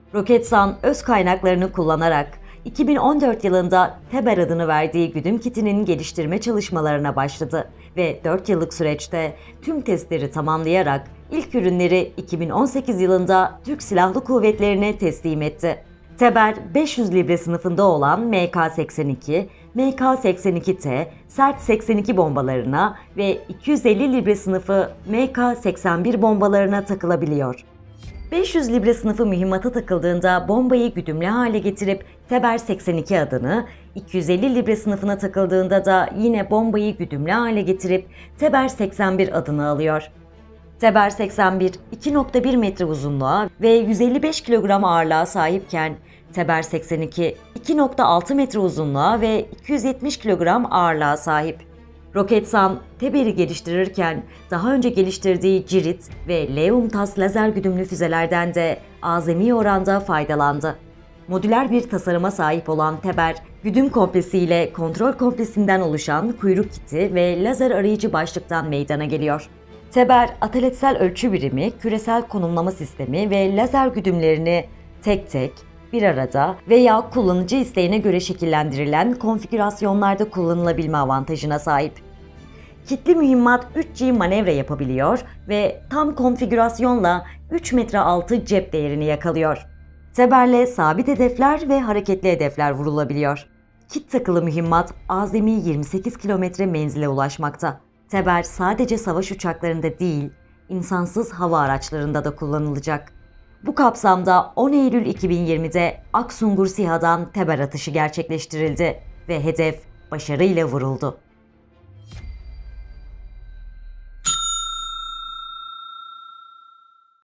Roketsan öz kaynaklarını kullanarak 2014 yılında Teber adını verdiği güdüm kitinin geliştirme çalışmalarına başladı ve 4 yıllık süreçte tüm testleri tamamlayarak ilk ürünleri 2018 yılında Türk Silahlı Kuvvetleri'ne teslim etti. Teber 500 libre sınıfında olan MK-82, MK-82T, Sert 82 bombalarına ve 250 libre sınıfı MK-81 bombalarına takılabiliyor. 500 libre sınıfı mühimmata takıldığında bombayı güdümlü hale getirip Teber 82 adını, 250 libre sınıfına takıldığında da yine bombayı güdümlü hale getirip Teber 81 adını alıyor. Teber 81 2,1 metre uzunluğa ve 155 kilogram ağırlığa sahipken Teber 82 2,6 metre uzunluğa ve 270 kilogram ağırlığa sahip. Roketsan, Teber'i geliştirirken daha önce geliştirdiği Cirit ve Leumtas lazer güdümlü füzelerden de azami oranda faydalandı. Modüler bir tasarıma sahip olan Teber, güdüm komplesiyle kontrol komplesinden oluşan kuyruk kiti ve lazer arayıcı başlıktan meydana geliyor. Teber, ataletsel ölçü birimi, küresel konumlama sistemi ve lazer güdümlerini tek tek, bir arada veya kullanıcı isteğine göre şekillendirilen konfigürasyonlarda kullanılabilme avantajına sahip. Kitli mühimmat 3G manevra yapabiliyor ve tam konfigürasyonla 3 metre altı cep değerini yakalıyor. Teber'le sabit hedefler ve hareketli hedefler vurulabiliyor. Kit takılı mühimmat azami 28 kilometre menzile ulaşmakta. Teber sadece savaş uçaklarında değil, insansız hava araçlarında da kullanılacak. Bu kapsamda 10 Eylül 2020'de Aksungur SİHA'dan Teber atışı gerçekleştirildi ve hedef başarıyla vuruldu.